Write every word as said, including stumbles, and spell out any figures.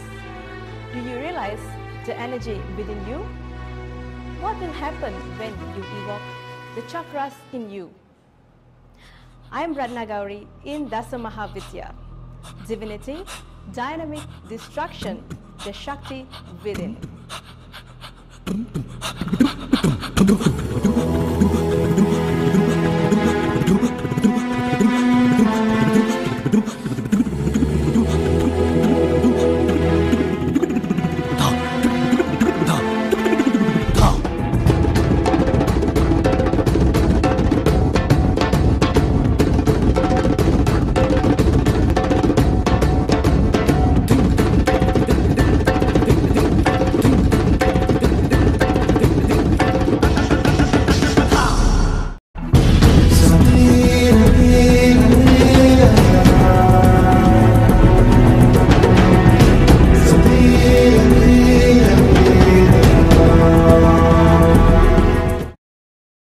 Do you realize the energy within you? What will happen when you evoke the chakras in you? I am Ratnaa Gowri in Dasamahavidya. Divinity, dynamic destruction, the Shakti within.